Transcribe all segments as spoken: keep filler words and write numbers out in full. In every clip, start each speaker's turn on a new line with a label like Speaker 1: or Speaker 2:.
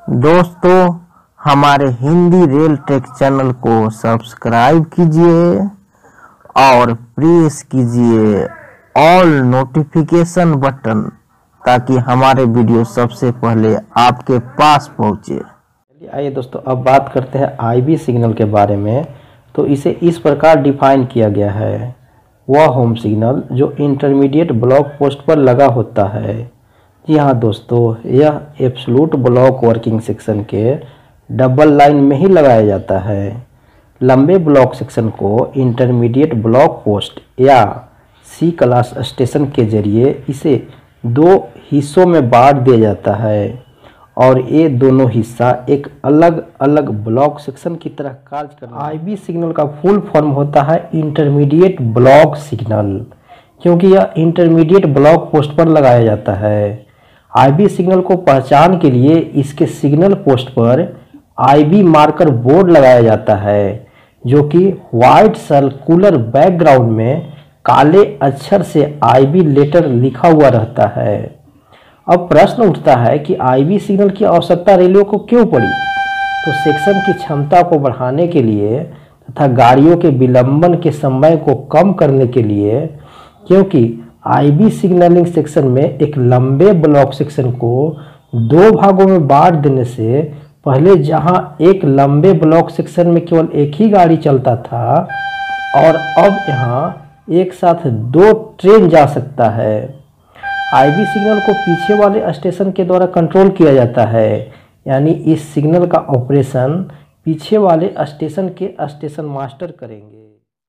Speaker 1: दोस्तों, हमारे Hindi rail tech channel को सब्सक्राइब कीजिए और प्रेस कीजिए ऑल नोटिफिकेशन बटन ताकि हमारे वीडियो सबसे पहले आपके पास पहुंचे।
Speaker 2: आइए दोस्तों, अब बात करते हैं आईबी सिग्नल के बारे में। तो इसे इस प्रकार डिफाइन किया गया है, वह होम सिग्नल जो इंटरमीडिएट ब्लॉक पोस्ट पर लगा होता है। जी हाँ दोस्तों, यह एब्सोल्यूट ब्लॉक वर्किंग सेक्शन के डबल लाइन में ही लगाया जाता है। लंबे ब्लॉक सेक्शन को इंटरमीडिएट ब्लॉक पोस्ट या सी क्लास स्टेशन के जरिए इसे दो हिस्सों में बांट दिया जाता है और ये दोनों हिस्सा एक अलग अलग ब्लॉक सेक्शन की तरह कार्य करता है। आईबी सिग्नल का फुल फॉर्म होता है इंटरमीडिएट ब्लॉक सिग्नल, क्योंकि यह इंटरमीडिएट ब्लॉक पोस्ट पर लगाया जाता है। आईबी सिग्नल को पहचान के लिए इसके सिग्नल पोस्ट पर आईबी मार्कर बोर्ड लगाया जाता है, जो कि व्हाइट सर्कुलर बैकग्राउंड में काले अक्षर से आईबी लेटर लिखा हुआ रहता है। अब प्रश्न उठता है कि आईबी सिग्नल की आवश्यकता रेलवे को क्यों पड़ी? तो सेक्शन की क्षमता को बढ़ाने के लिए तथा गाड़ियों के विलंबन के समय को कम करने के लिए, क्योंकि आईबी सिग्नलिंग सेक्शन में एक लंबे ब्लॉक सेक्शन को दो भागों में बांट देने से पहले जहां एक लंबे ब्लॉक सेक्शन में केवल एक ही गाड़ी चलता था और अब यहां एक साथ दो ट्रेन जा सकता है। आईबी सिग्नल को पीछे वाले स्टेशन के द्वारा कंट्रोल किया जाता है, यानी इस सिग्नल का ऑपरेशन पीछे वाले स्टेशन के स्टेशन मास्टर करेंगे।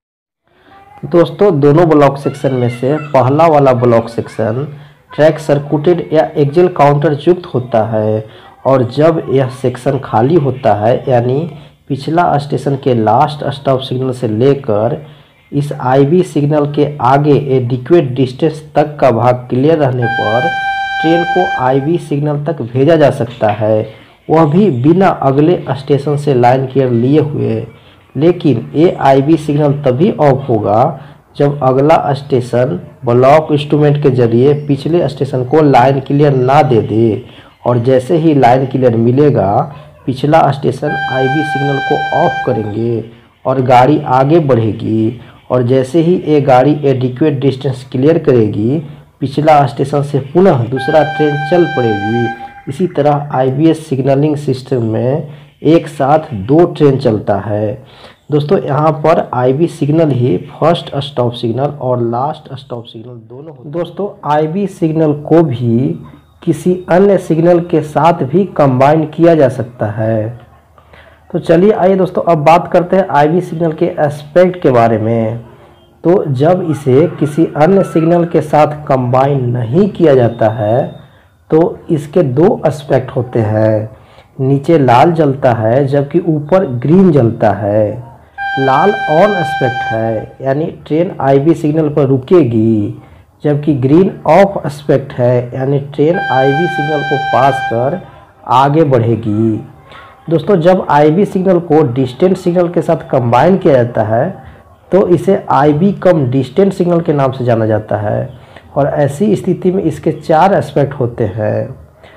Speaker 2: दोस्तों, दोनों ब्लॉक सेक्शन में से पहला वाला ब्लॉक सेक्शन ट्रैक सर्कुटेड या एक्सेल काउंटर युक्त होता है और जब यह सेक्शन खाली होता है, यानी पिछला स्टेशन के लास्ट स्टॉप सिग्नल से लेकर इस आईबी सिग्नल के आगे एडिक्वेट डिस्टेंस तक का भाग क्लियर रहने पर ट्रेन को आईबी सिग्नल तक भेजा जा सकता है, वह भी बिना अगले स्टेशन से लाइन क्लियर लिए हुए। लेकिन ये आईबी सिग्नल तभी ऑफ होगा जब अगला स्टेशन ब्लॉक इंस्ट्रूमेंट के जरिए पिछले स्टेशन को लाइन क्लियर ना दे दे, और जैसे ही लाइन क्लियर मिलेगा पिछला स्टेशन आईबी सिग्नल को ऑफ करेंगे और गाड़ी आगे बढ़ेगी, और जैसे ही ये गाड़ी एडिक्वेट डिस्टेंस क्लियर करेगी पिछला स्टेशन से पुनः दूसरा ट्रेन चल पड़ेगी। इसी तरह आईबीएस सिग्नलिंग सिस्टम में एक साथ दो ट्रेन चलता है। दोस्तों, यहाँ पर आईबी सिग्नल ही फर्स्ट स्टॉप सिग्नल और लास्ट स्टॉप सिग्नल दोनों होते हैं। दोस्तों, आईबी सिग्नल को भी किसी अन्य सिग्नल के साथ भी कंबाइन किया जा सकता है। तो चलिए आइए दोस्तों, अब बात करते हैं आईबी सिग्नल के एस्पेक्ट के बारे में। तो जब इसे किसी अन्य सिग्नल के साथ कंबाइन नहीं किया जाता है तो इसके दो एस्पेक्ट होते हैं। नीचे लाल जलता है जबकि ऊपर ग्रीन जलता है। लाल ऑन एस्पेक्ट है, यानी ट्रेन आईबी सिग्नल पर रुकेगी, जबकि ग्रीन ऑफ एस्पेक्ट है, यानी ट्रेन आईबी सिग्नल को पास कर आगे बढ़ेगी। दोस्तों, जब आईबी सिग्नल को डिस्टेंट सिग्नल के साथ कंबाइन किया जाता है तो इसे आईबी कम डिस्टेंट सिग्नल के नाम से जाना जाता है, और ऐसी स्थिति में इसके चार एस्पेक्ट होते हैं।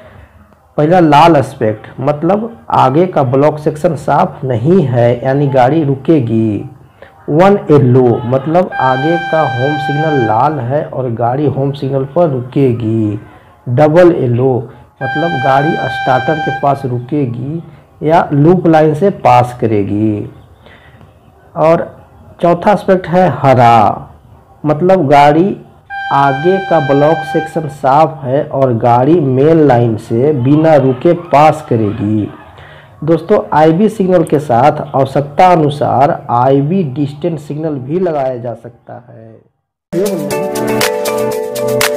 Speaker 2: पहला लाल एस्पेक्ट, मतलब आगे का ब्लॉक सेक्शन साफ नहीं है, यानी गाड़ी रुकेगी। वन येलो, मतलब आगे का होम सिग्नल लाल है और गाड़ी होम सिग्नल पर रुकेगी। डबल येलो, मतलब गाड़ी स्टार्टर के पास रुकेगी या लूप लाइन से पास करेगी। और चौथा एस्पेक्ट है हरा, मतलब गाड़ी आगे का ब्लॉक सेक्शन साफ है और गाड़ी मेन लाइन से बिना रुके पास करेगी। दोस्तों, आईबी सिग्नल के साथ आवश्यकता अनुसार आईबी डिस्टेंट सिग्नल भी लगाया जा सकता है।